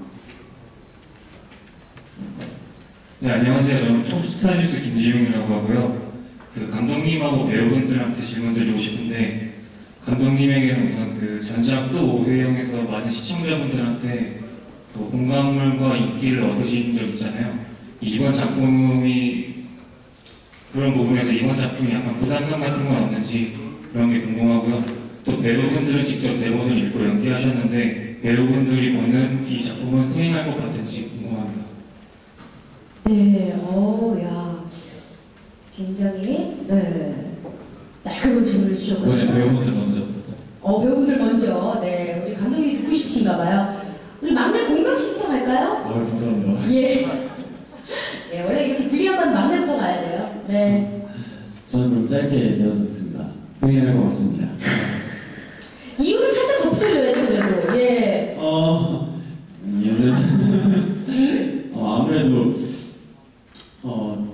I: 네, 안녕하세요. 저는 톱스타뉴스 김지웅이라고 하고요. 그 감독님하고 배우분들한테 질문 드리고 싶은데 감독님에게는 우선 그 전작 또 오해영에서 많은 시청자분들한테 그 공감물과 인기를 얻으신 적 있잖아요. 이번 작품이 그런 부분에서 이번 작품이 약간 부담감 같은 건 없는지 그런 게 궁금하고요. 또 배우분들은 직접 대본을 읽고 연기하셨는데 배우분들이 보는 이 작품은 흥행할 것 같은지 궁금합니다.
A: 네, 어, 야, 굉장히 네 날카로운 질문을 주셨거든요.
B: 이번에 배우분들 먼저.
A: 어, 배우분들 먼저. 네, 우리 감독님이 듣고 싶으신가봐요. 우리 막내 공명 씨부터 갈까요?
C: 아, 감사합니다.
A: 예. 예, 원래 이렇게 불리한 건 막내부터 가야 돼요. 네.
E: 저는 짧게 되어졌습니다. 흥행할 것 같습니다.
A: 이유를 살짝 덧붙여줘야죠, 그래도. 예.
E: 어, 이유는 어, 아무래도 어,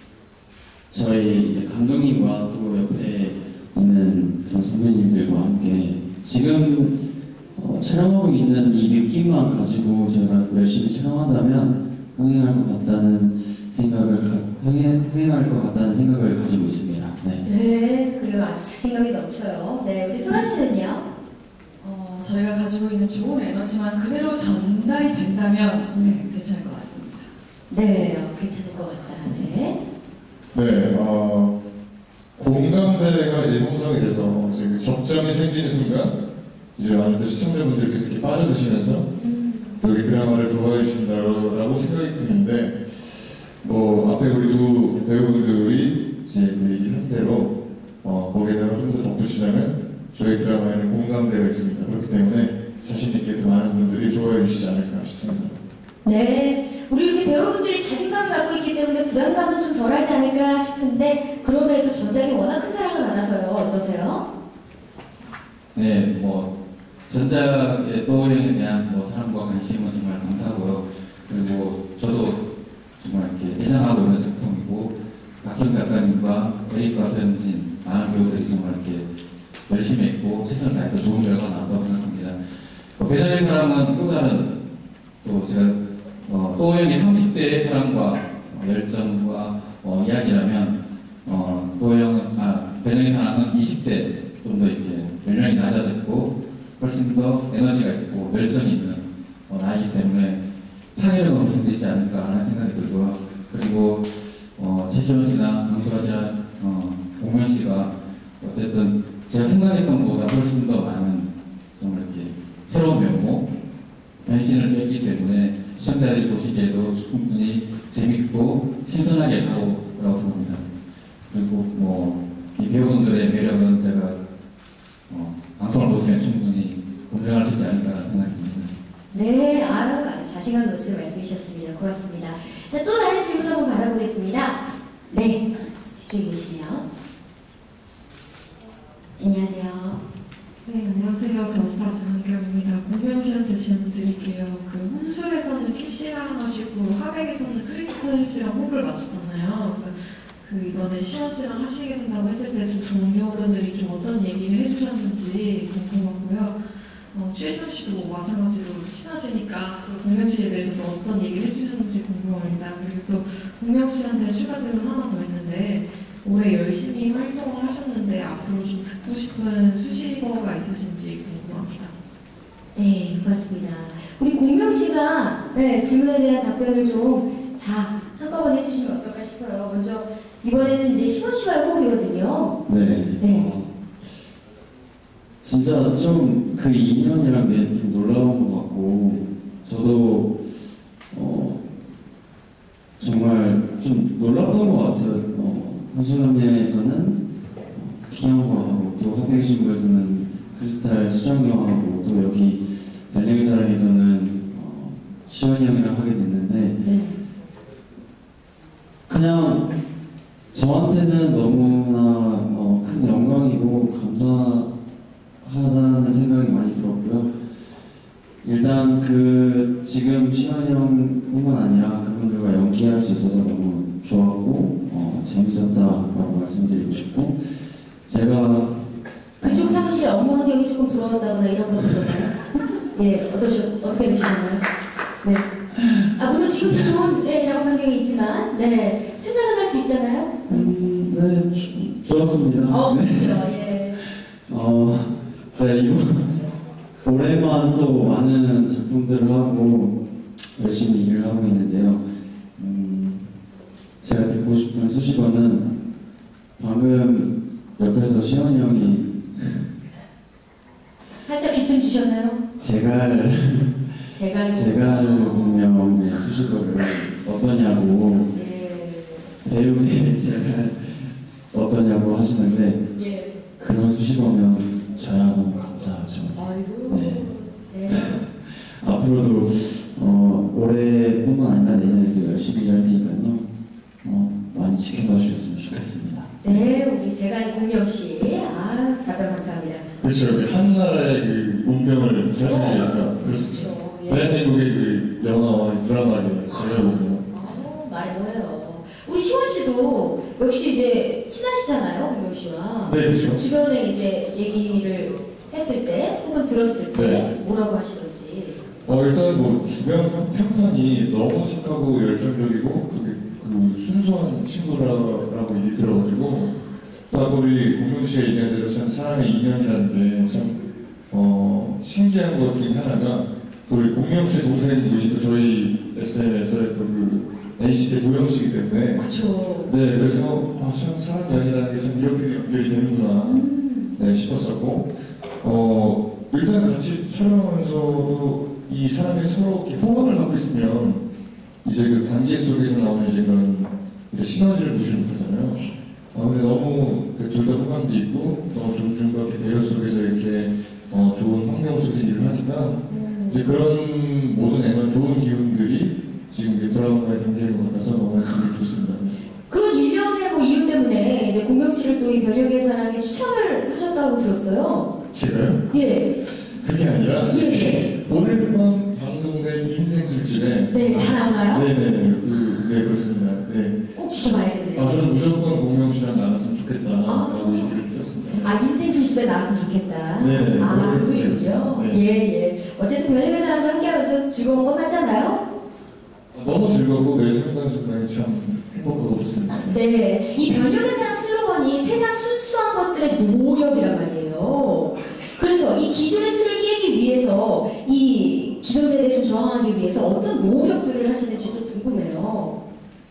E: 저희 이제 감독님과 또 옆에 있는 두 선배님들과 함께 지금 어, 촬영하고 있는 이 느낌만 가지고 저희가 열심히 촬영한다면 흥행할 것 같다는 생각을 가, 흥행, 흥행할 것 같다는 생각을 가지고 있습니다. 네.
A: 네, 그리고 아주 자신감이 넘쳐요. 네, 우리 소라 씨는요?
D: 어, 저희가 가지고 있는 좋은 에너지만 그대로 전달이 된다면 네, 괜찮을 것 같습니다.
A: 네, 어, 괜찮을 것 같다. 네.
C: 네, 어, 공감대가 이제 형성이 돼서 이제 그 접점이 생기는 순간 이제 아무래도 시청자분들께서 이렇게 빠져드시면서 여기 드라마를 좋아해 주신다라고 생각이 드는데 뭐 앞에 우리 두 배우분들이 이제 그 얘기한 대로 어, 거기에다가 좀 더 덧붙이자면 저희 드라마에는 공감대가 있습니다. 그렇기 때문에 자신 있게 많은 분들이 좋아해 주시지 않을까 싶습니다.
A: 네, 우리 이렇게 배우분들이 자신감을 갖고 있기 때문에 부담감은 좀 덜하지 않을까 싶은데 그럼에도 전작이 워낙 큰 사랑을 받아서요. 어떠세요?
B: 네, 뭐 전작의 또오형에 대한 뭐 사랑과 관심은 정말 감사하고요. 그리고 저도 정말 이렇게 애정하고 있는 작품이고 박형 작가님과 에릭과 서영진 많은 배우들이 정말 이렇게 열심히 했고 최선을 다해서 좋은 결과가 나왔다고 생각합니다. 어, 배달의 사랑은 또 다른 또 제가 어, 또오형이 삼십 대의 사랑과 어, 열정과 어, 이야기라면 어, 또오형은 아 배달의 사랑은 이십 대 좀 더 이렇게 연령이 낮아졌고 훨씬 더 에너지가 있고 열정이 있는 어, 나이기 때문에 파괴력은 분되지 않을까 하는 생각이 들고요. 그리고 어, 최시원 씨나 강소라 씨나 어, 공명 씨가 어쨌든 제가 생각했던 것보다 훨씬 더 많은 정말 이렇게 새로운 면모, 변신을 했기 때문에 시청자들이 보시기에도 충분히 재밌고 신선하게 다가올 거라고 생각합니다. 그리고 뭐 이 배우분들의 매력은 제가 어, 방송을 보시면 충분히 공정할 수 있지 않을까 생각합니다.
A: 네, 아유, 아주 자신감 넘치는 말씀이셨습니다. 고맙습니다. 자, 또 다른 질문 한번 받아보겠습니다. 네, 뒤쪽에 계시네요. 안녕하세요.
J: 네, 안녕하세요. 더스타즈 한경입니다. 공명 씨한테 질문 드릴게요. 그 홍술에서는 키씨랑 하시고 하백에서는 크리스탈 씨랑 호흡을 맞췄잖아요. 그래서 그 이번에 시원 씨랑 하시게 된다고 했을 때 두 동료분들이 좀 어떤 얘기를 해주셨는지 궁금하고요. 어, 최시원 씨도 뭐 마찬가지로 친하시니까 또 공명 씨에 대해서도 어떤 얘기를 해주셨는지 궁금합니다. 그리고 또 공명 씨한테 추가 질문 하나 더 있는데 올해 열심히 활동을 하셨는데 앞으로 좀 듣고 싶은 수식어가 있으신지 궁금합니다.
A: 네, 고맙습니다. 우리 공명 씨가 네, 질문에 대한 답변을 좀 다 한꺼번에 해주시면 어떨까 싶어요. 먼저 이번에는 이제 시원 씨와의 호흡이거든요.
E: 네.
A: 네.
E: 어, 진짜 좀 그 인연이란 게 좀 놀라운 것 같고 저도 어, 정말 좀 놀랐던 것 같아요. 어, 한수감리에서는 기영과 하고 또 하백신부에서는 크리스탈 수정영하고 또 여기 델레미사랑에서는 어, 시원이 형이랑 하게 됐는데
A: 네.
E: 그냥 저한테는 너무나 어, 큰 영광이고 감사하다는 생각이 많이 들었고요. 일단 그 지금 시원이 형뿐만 아니라 그분들과 연기할 수 있어서 너무 좋았고 어, 재밌었다라고 말씀드리고 싶고 제가
A: 그쪽 사무실에 업무 환경이 조금 부러웠다거나 이런 거 있었나요? 예, 어떠셨, 어떻게 느끼셨나요? 네. 아, 물론 지금도 좋은 네, 작업 환경이 있지만, 네. 생각은 할 수 있잖아요?
E: 음, 네, 주, 좋았습니다.
A: 어,
E: 네.
A: 그렇죠. 예.
E: 어, 제가 이번 올해만 또 많은 작품들을 하고 열심히 일을 하고 있는데요. 음, 제가 듣고 싶은 수식어는 방금 옆에서 시원이 형이
A: 살짝 귀뜸 주셨나요?
E: 제갈
A: 제가
E: 제갈 보면 수식어를 어떠냐고
A: 예.
E: 배우의 제갈 어떠냐고 하시는데
A: 예.
E: 그런 수식어면 저야 너무 감사하죠.
A: 아이고.
E: 네.
A: 네.
E: 앞으로도 어, 올해뿐만 아니라 내년에도 열심히 일할 테니까요. 어, 많이 지켜봐 주셨으면 좋겠습니다.
A: 네, 우리 제가 공명 씨. 아, 답변 감사합니다.
C: 그렇죠. 그 한나라의 그 운명을 자신있다. 그렇습니다.
A: 그렇죠. 예.
C: 대한민국의 그 영화와 드라마를 제가 보면
A: 아, 말이 뭐예요. 우리 시원 씨도 역시 이제 친하시잖아요, 공명 씨와.
C: 네, 그렇죠.
A: 주변에 이제 얘기를 했을 때, 혹은 들었을 때
C: 네.
A: 뭐라고 하시던지.
C: 어, 일단 뭐 주변 평- 평판이 너무 착하고 열정적이고 그게 그 순수한 친구라고 얘기 들어가지고 또 우리 공명 씨가 얘기한 대로 참 사람의 인연이라는 게 참 어, 신기한 것 중에 하나가 또 우리 공명 씨 동생분이 또 저희 에스엔에스의 그 엔시티 도영 씨이기 때문에
A: 그렇죠.
C: 네, 그래서 아, 참 사람 연이라는 게 참 이렇게 연결이 되는구나
A: 음.
C: 네, 싶었었고 어, 일단 같이 촬영하면서도 이 사람이 서로 이렇게 호감을 갖고 있으면 이제 그 관계 속에서 나오는 이제 그런 이제 시너지를 무시를 못하잖아요. 아, 근데 너무 둘 다 호감도 있고 너무 존중과 이렇게 대화 속에서 이렇게 어, 좋은 환경 속에서 일을 하니까 이제 그런 모든 에너지, 좋은 기운들이 지금 이 드라마에 담기는 것 같아서 너무 기분이 좋습니다.
A: 그런 일련의 뭐 이유 때문에 이제 공명 씨를 또 이 변혁의 사랑에 추천을 하셨다고 들었어요.
C: 제가요?
A: 예.
C: 그게 아니라
A: 예.
C: 오늘 밤 방송된 인생 술집에
A: 네, 다 나오나요?
C: 네네 그, 네 그렇습니다. 네.
A: 꼭 지켜봐야겠네요.
C: 아 저는 무조건 공명 씨랑 나눴으면
A: 아.
C: 좋겠다라고 얘기를 했었습니다.
A: 아, 인생 술집에 나왔으면 좋겠다.
C: 네,
A: 아, 그
C: 네,
A: 소리군요.
C: 네.
A: 예, 예. 어쨌든 변혁의 사랑과 함께하면서 즐거운 거 맞잖아요?
C: 너무 즐겁고 매 순간순간이 참 행복하고 좋습니다.
A: 네. 이 변혁의 사랑 슬로건이 세상 순수한 것들의 노력이란 말이에요. 그래서 이 기존의 틀을 깨기 위해서 이 기성세대에 좀 저항하기 위해서 어떤 노력들을 하시는지 또 궁금해요.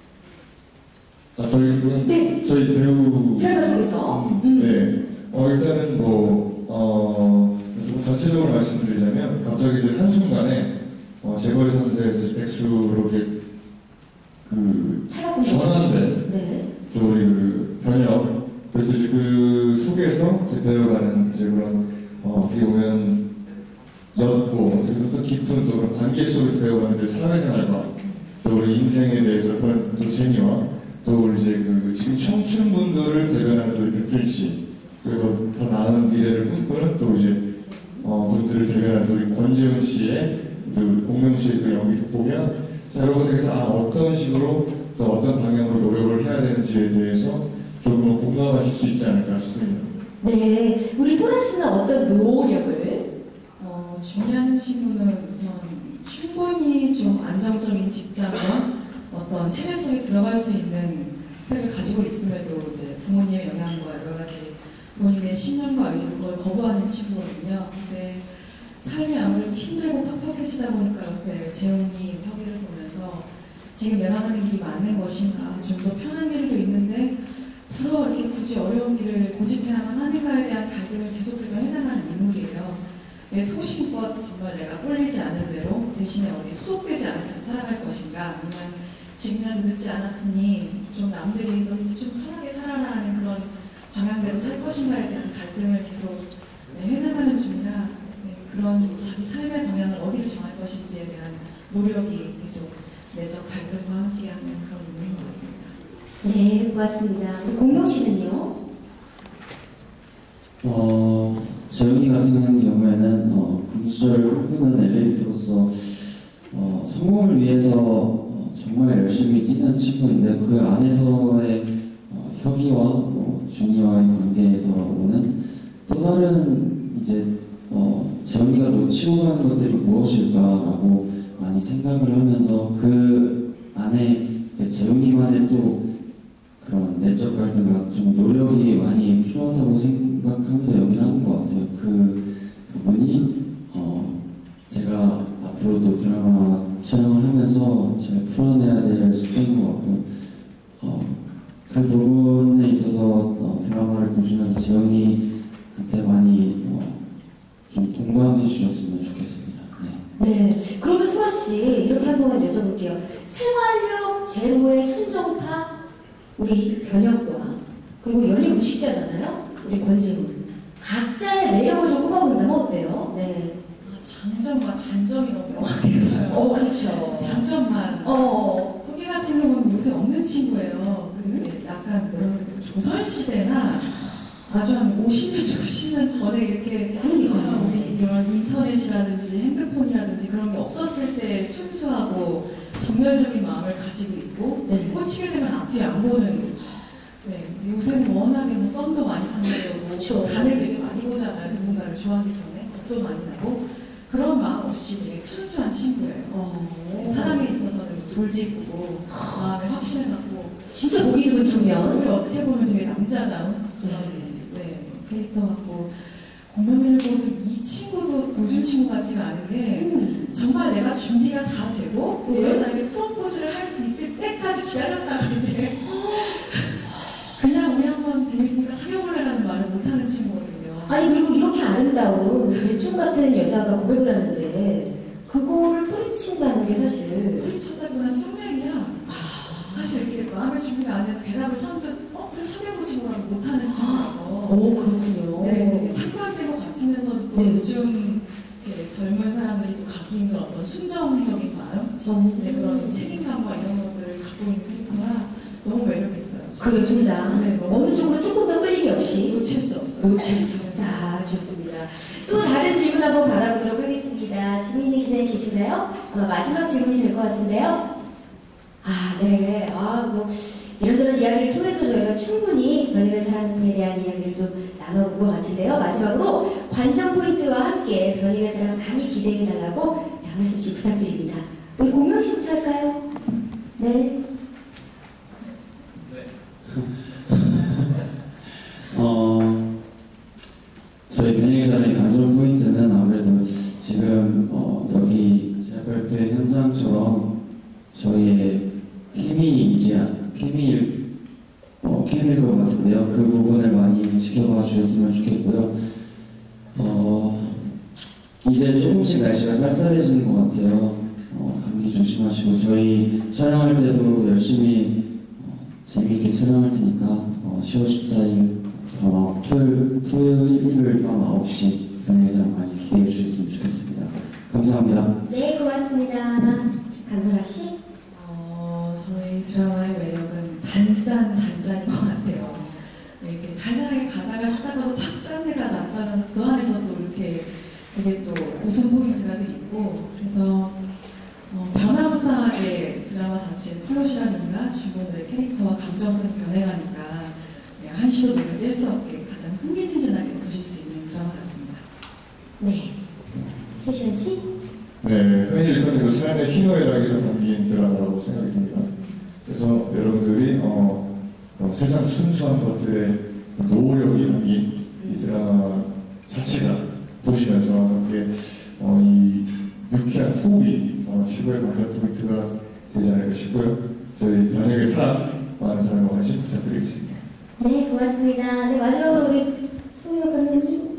C: 아 저희는
A: 네.
C: 저희 배우
A: 드라마 속에서.
C: 음,
A: 음.
C: 네. 어 일단은 뭐 어, 좀 전체적으로 말씀드리자면 갑자기 이제 한 순간에 어, 재벌 선수에서 백수로 이렇게 그 전환된
A: 네.
C: 또 우리 그 변혁 그래도 이제 그 속에서 이제 배워가는 이제 그런 어, 어떻게 보면 옅고 어떻게 보면 또 깊은 또 그런 관계 속에서 배워가는 그 사회생활과 또 우리 인생에 대해서 그런 또 재미와 또 우리 이제 그 지금 청춘분들을 대변하는 또 우리 백준 씨 그리고 더 나은 미래를 꿈꾸는 또 이제 어, 분들을 대변하는 우리 권재훈 씨의 그 공명 씨의 그 연기를 보면 자, 여러분들께서 아, 어떤 식으로 또 어떤 방향으로 노력을 해야 되는지에 대해서 조금 공감하실 수 있지 않을까 싶습니다.
A: 네. 우리 소라 씨는 어떤 노력을?
D: 어, 중요한 친구는 우선 충분히 좀 안정적인 직장과 어떤 체계 속에 들어갈 수 있는 스펙을 가지고 있음에도 이제 부모님의 영향과 여러 가지 본인의 신념과 의지를 그걸 거부하는 친구거든요. 근데 삶이 아무래도 힘들고 팍팍해지다 보니까 옆에 재훈이 형이를 보면서 지금 내가 하는 길이 맞는 것인가 좀 더 편한 길도 있는데 불어 이렇게 굳이 어려운 길을 고집해야만 하는가에 대한 갈등을 계속해서 해나가는 인물이에요. 내 소신껏 정말 내가 꼴리지 않은 대로 대신에 어디 소속되지 않은 채 살아갈 것인가 아니면 지금이라도 늦지 않았으니 좀 남들이 좀 편하게 살아라 하는 그런 방향대로 살 것인가에 대한 갈등을 계속 네, 해나가는 중이라 네, 그런 자기 삶의 방향을 어디로 정할 것인지에 대한 노력이 계속 내적 갈등과 함께하는 그런 인물인 것 같습니다.
A: 네, 고맙습니다. 공명 씨는요?
E: 어, 재훈이 같은 경우에는 어, 금수저를 꿈꾸는 엘리트로서 어, 성공을 위해서 어, 정말 열심히 뛰는 친구인데 그 안에서의 어, 혁이와 뭐, 준이와의 관계에서 오는 또 다른 이제 어, 재훈이가 놓치고 가는 것들이 무엇일까라고 많이 생각을 하면서 그 안에 이제 재훈이만의 또 그런 내적 갈등과 좀 노력이 많이 필요하다고 생각하면서 연기를 하는 것 같아요. 그 부분이 어 제가 앞으로도 드라마 촬영을 하면서 잘 풀어내야 될 숙제인 것 같고요. 어 그 부분에 있어서 어 드라마를 보시면서 재훈이한테 많이 어 좀 공감해 주셨으면 좋겠습니다. 네.
A: 네. 그러면 소라 씨 이렇게 한번 여쭤볼게요. 생활력 제로의 순정파 우리 변혁과 그리고 연희 무식자잖아요. 우리 권재훈. 각자의 매력을 좀 꼽아본다면 어때요? 네.
D: 아, 장점과 단점이 너무 명확해서요.
A: 어, 그렇죠.
D: 장점만.
A: 어.
D: 혁이 같은 경우는 요새 없는 친구예요. 그 약간 뭐라 그래야 조선시대나 아주 한 오십 년, 육십 년 전에 이렇게
A: 그러니까요.
D: 우리 이런 인터넷이라든지 핸드폰이라든지 그런 게 없었을 때 순수하고 정열적인 마음을 가지고 있고
A: 네.
D: 꽂히게 되면 앞뒤 안 보는 네, 요새는 워낙에 뭐 썸도 많이 타는 거고
A: 그렇죠.
D: 간을 되게 많이 보잖아요. 누군가를 좋아하기 전에 겁도 많이 나고 그런 마음 없이 되게 순수한 친구예요.
A: 어,
D: 사랑에 있어서는 돌직구고 마음에 확신을 갖고
A: 진짜 보기 드문 청년.
D: 오히려 어떻게 보면 되게 남자다운 그런 네, 캐릭터 같고 공명이를 보도 이 친구도 요즘 친구 같지가 않은 게
A: 음.
D: 정말 내가 준비가 다 되고 그
A: 네.
D: 여자에게 프로포즈를 할 수 있을 때까지 기다렸다는 이제 그냥 우리 한번 재밌으니까 사귀어볼래라는 말을 못하는 친구거든요.
A: 아니 그리고 이렇게 아름다운 대충 같은 여자가 고백을 하는데 그거를 뿌리친다는 게 사실
D: 뿌리쳤다거나 숙맥이야. 사실 이렇게 마음의 준비가 안 해도 대답을 선뜻 어 그래 사귀어보지 뭐라고 못하는 친구라서
A: 오 그렇군요.
D: 네, 상관되고 같으면서도 또
A: 네.
D: 요즘 이렇게 젊은 사람들이 또 갖기 힘든 어떤 순정적인 마음,
A: 전
D: 네, 그런 책임감과 이런 것들을 갖고 있는 캐릭터라 너무 매력있어요.
A: 그래 둘 다
D: 네, 너무
A: 어느 쪽으로 조금 더 끌림이 없이
D: 놓칠 수 없어요.
A: 놓칠 수 없다. 좋습니다. 또 다른 질문 한번 받아보도록 하겠습니다. 지민이 기자님 계신가요? 아마 마지막 질문이 될 것 같은데요. 아, 네. 아, 뭐 이런저런 이야기를 통해서 저희가 충분히 변희의 사랑에 대한 이야기를 좀 나눠본 것 같은데요. 마지막으로 관전 포인트와 함께 변희의 사랑 많이 기대해달라고 한 말씀씩 부탁드립니다. 우리 공명 씨부터 할까요? 네.
E: 어, 저희 변형의 사랑의 관전 포인트는 아무래도 지금 어, 여기 제작발표 현장처럼 저희의 케미이지 케미일 어, 케미일 것 같은데요. 그 부분을 많이 지켜봐 주셨으면 좋겠고요. 어, 이제 조금씩 날씨가 쌀쌀해지는 것 같아요. 어, 감기 조심하시고 저희 촬영할 때도 열심히 어, 재미있게 촬영할 테니까 어, 시월 십사일 어, 토요일, 토요일 밤 아홉 시 변형의 사랑 많이 기대해 주셨으면 좋겠습니다. 감사합니다.
A: 네, 고맙습니다. 강설아 씨.
D: 어, 저희 드라마의 매력은 단짠 단짠인 것 같아요. 네, 이렇게 달달하게 가다가 싶다가도 팍 짠내가 났다는 그 안에서도 이렇게 되게 또 웃음 포인트가 있고 그래서 어, 변화무쌍하게 드라마 자체의 플롯이라든가 주인공들의 캐릭터와 감정성이 변해가니까 네, 한시도 눈을 뗄 수 없게 가장 흥미진진하게 보실 수 있는 드라마 같습니다.
A: 네. 최시현 씨.
C: 네, 흔히 일컬는 삶의 희노애락이 담긴 드라마라고 생각이 듭니다. 그래서 여러분들이 어, 어, 세상 순수한 것들의 노력이 담긴 이 드라마 자체가 보시면서 함께 어, 이 유쾌한 호흡이 어, 최고의 관전 포인트가 되지 않을까 싶고요. 저희 변혁의 사랑 많은 사랑과 관심 부탁드리겠습니다.
A: 네, 고맙습니다. 네, 마지막으로 우리 송혜교 감독님.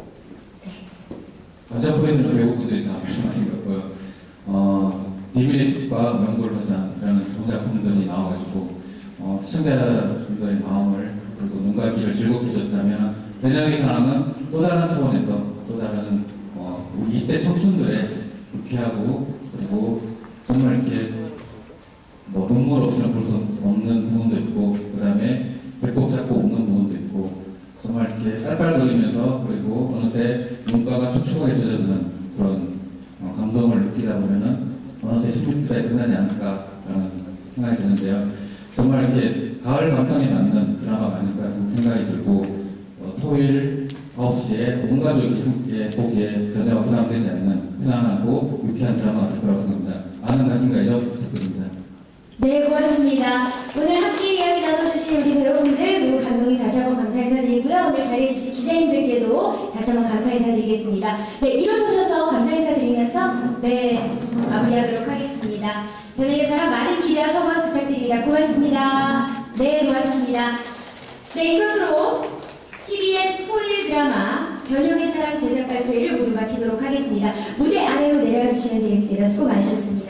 B: 관전 포인트는 배우분들이 다 말씀하신 거고요. 어, 비밀의 숲과 명불 화산이라는 종작품들이 나와가지고 어, 시청자분들의 마음을 그리고 눈과 귀를 즐겁게 해줬다면 변형의 사랑은 또 다른 차원에서 또 다른 어, 우리 이때 청춘들의 유쾌하고 그리고 정말 이렇게 뭐 눈물 없이는 볼 수 없는 부분도 있고 그 다음에 배꼽 잡고 웃는 부분도 있고 정말 이렇게 깔깔거리면서 그리고 어느새 눈가가 촉촉하게 젖어드는 그런 어, 감동을 느끼다 보면은 어느새 십육 사에 끝나지 않을까라는 생각이 드는데요. 정말 이렇게 가을 감성에 맞는 드라마가 아닐까 생각이 들고 어, 토요일 아홉 시에 온 가족이 함께 보기에 전혀 부담되지 않는 편안하고 유쾌한 드라마가 될 거라고 생각합니다. 많은 관심과 애정 부탁드립니다.
A: 네, 고맙습니다. 오늘 함께 이야기 나눠주신 우리 배우분들 그리고 감독님 다시 한번 감사 인사드리고요. 오늘 자리해 주신 기자님들께도 다시 한번 감사 인사드리겠습니다. 네, 일어서셔서 감사 인사드리면서 네, 마무리하도록 하겠습니다. 변혁의 사랑 많은 기대와 성원 부탁드립니다. 고맙습니다. 네, 고맙습니다. 네, 이것으로 티비엔 토요일 드라마 변혁의 사랑 제작 발표회를 모두 마치도록 하겠습니다. 무대 아래로 내려가 주시면 되겠습니다. 수고 많으셨습니다.